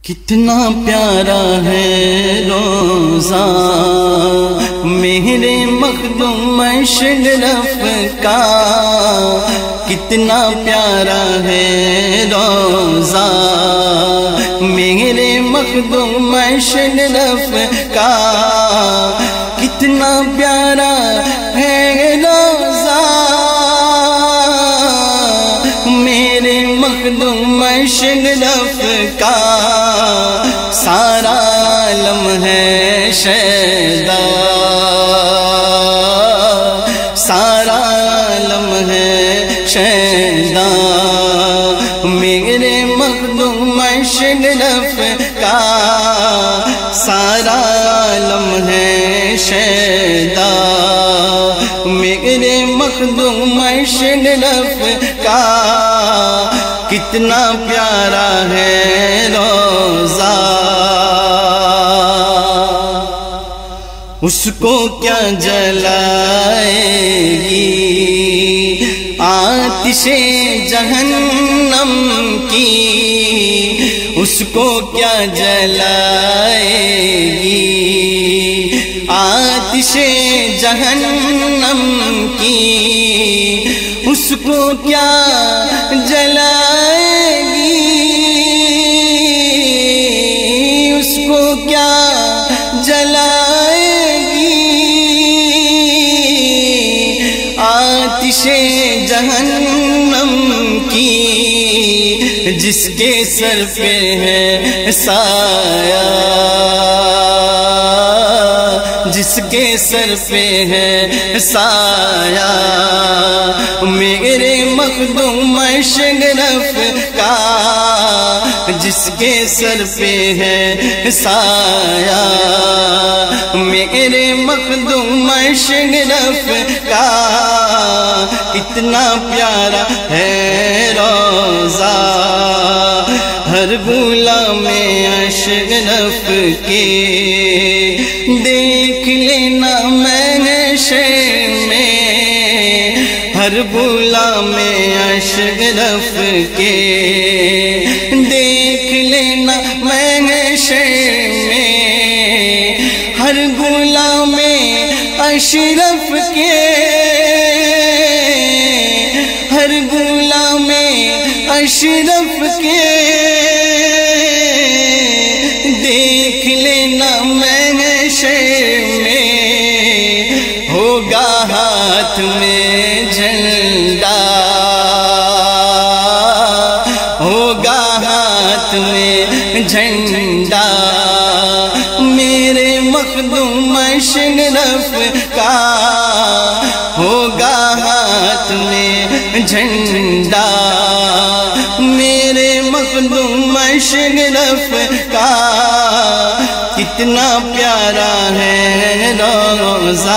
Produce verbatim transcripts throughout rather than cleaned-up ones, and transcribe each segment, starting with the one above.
کتنا پیارا ہے روزہ میرے مخدوم اشرف کا، کتنا پیارا ہے روزہ میرے مخدوم اشرف کا، کتنا پیارا ہے روزہ میرے مخدوم اشرف کا، سارا عالم ہے شیدا، سارا عالم ہے شیدا میرے مخدوم اشرف کا، سارا عالم ہے شیدا میرے مخدوم اشرف کا، کتنا پیارا ہے روزہ، اس کو کیا جلائے گی آتش جہنم کی، اس کو کیا جلائے گی آتش جہنم کی، اس کو کیا جلائے گی، اس کو کیا جلائے گی آتش جہنم کی، جس کے سر پہ ہے سایہ، جس کے سر پہ ہے سایہ میرے مخدوم اشرف کا، جس کے سر پہ ہے سایہ میرے مخدوم اشرف کا، کتنا پیارا ہے روزہ، ہر غلام اشرف کے دیکھ لینا محشر میں، ہر غلام اشرف کے دیکھ لینا محشر میں، ہر غلام اشرف کے، ہر غلام اشرف کے دیکھ لینا محشر میں، ہوگا ہاتھ میں جھنڈا، ہوگا ہاتھ میں جھنڈا میرے مخدوم اشرف کا، ہوگا ہاتھ میں جھنڈا میرے مخدوم اشرف کا، کتنا پیارا ہے روزہ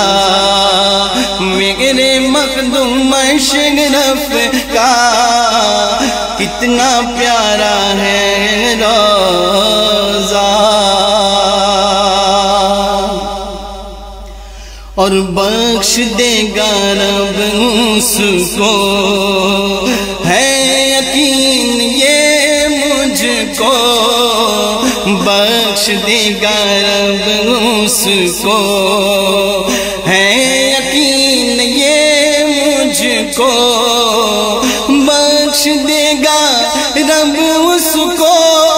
میرے مخدوم اشرف کا، کتنا پیارا ہے روزہ، اور بخش دے گا رب اس کو ہے یقین یہ مجھ کو، بخش دے گا رب اس کو ہے یقین یہ مجھ کو، بخش دے گا رب اس کو،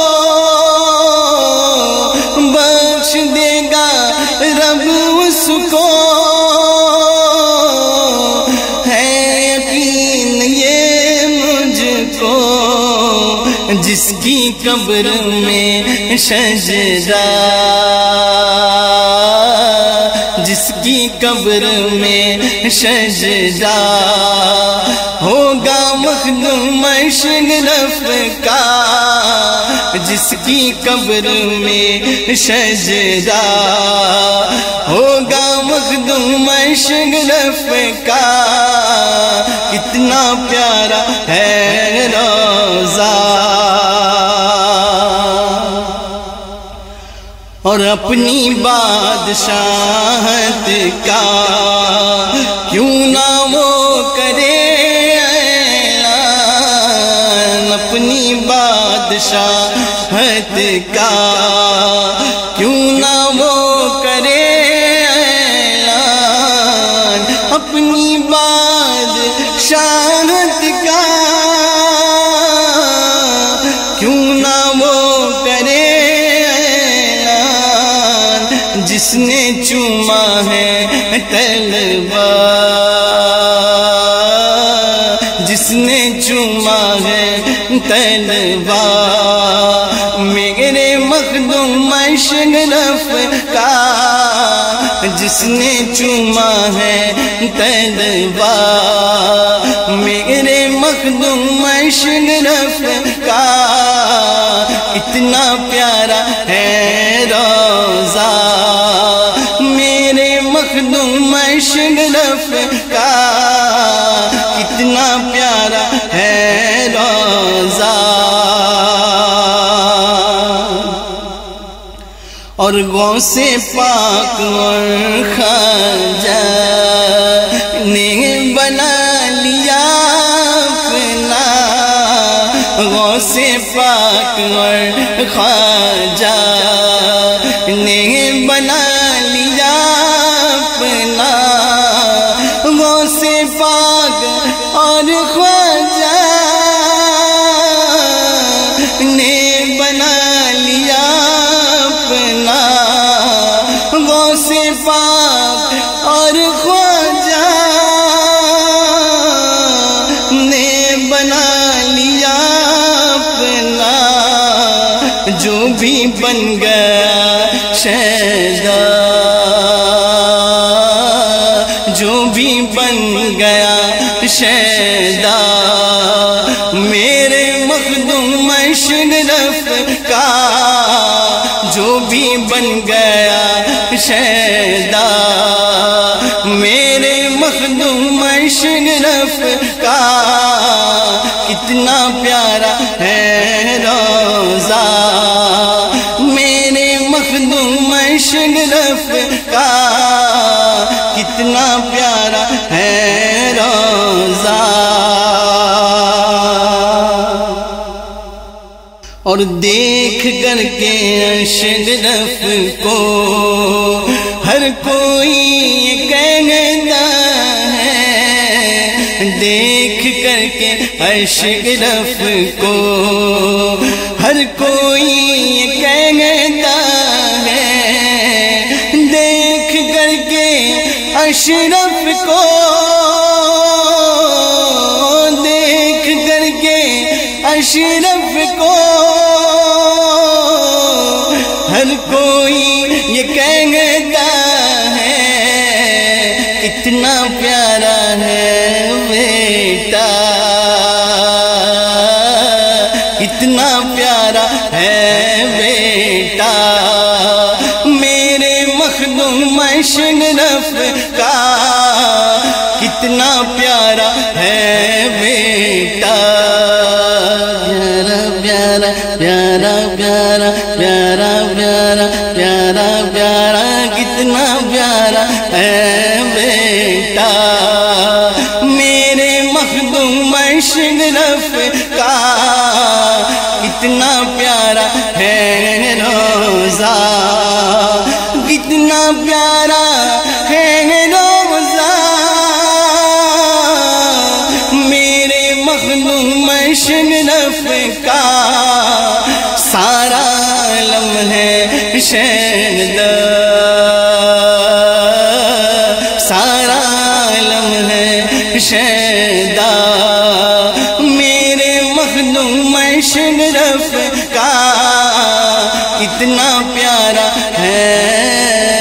بخش دے گا رب اس کو ہے یقین یہ مجھ کو، جس کی قبر میں سجدہ، جس کی قبر میں سجدہ ہوگا مخدوم اشرف کا، جس کی قبر میں سجدہ ہوگا مخدوم اشرف کا، کتنا پیارا ہے روزہ، اور اپنی بادشاہت کا کیوں نہ وہ کرے اعلان، اپنی بادشاہت حد کا، کیوں نہ وہ کرے اعلان اپنی بادشاہت کا، کیوں نہ وہ کرے اعلان جس نے چوما ہے تلوار، جس نے چوما ہے تلوار میرے مخدوم اشرف کا، جس نے چوما ہے تلوار میرے مخدوم اشرف کا، اتنا پیارا ہے روضہ میرے مخدوم اشرف کا، کتنا پیارا ہے روضہ، اور غوث پاک اور خواجہ نے بنا لیا اپنا، غوث پاک اور خواجہ نے بنا لیا اپنا، غوث پاک اور خواجہ نے بنا لیا اپنا، غوث پاک اور خواجہ نے بنا لیا اپنا، جو بھی بن گیا شہدا، جو بھی بن گیا شہدا میرے مخدوم اشرف کا، جو بھی بن گیا شہدا میرے مخدوم اشرف کا، کتنا پیارا ہے روضہ میرے مخدوم اشرف کا، کتنا پیارا ہے روضہ، اور دیکھ کر کے اشرف کو ہر کوئی یہ کہتا ہے، دیکھ کر کے اشرف کو ہر کوئی یہ کہتا ہے، دیکھ کر کے اشرف کو، دیکھ کر کے اشرف کو ہر کوئی یہ کہتا ہے، اتنا پیارا ہے بیٹا، اتنا پیارا ہے بیٹا میرے مخدوم اشرف کا، کتنا پیارا ہے بیٹا، پیارا پیارا پیارا پیارا پیارا پیارا پیارا کتنا پیارا ہے بیٹا میرے مخدوم اشرف کا، کتنا پیارا ہے روضہ، کتنا پیارا ہے روضہ میرے مخدوم اشرف کا، سارا عالم ہے شہدا، سارا عالم ہے شہدا میرے مخدوم اشرف کا، کتنا پیارا ہے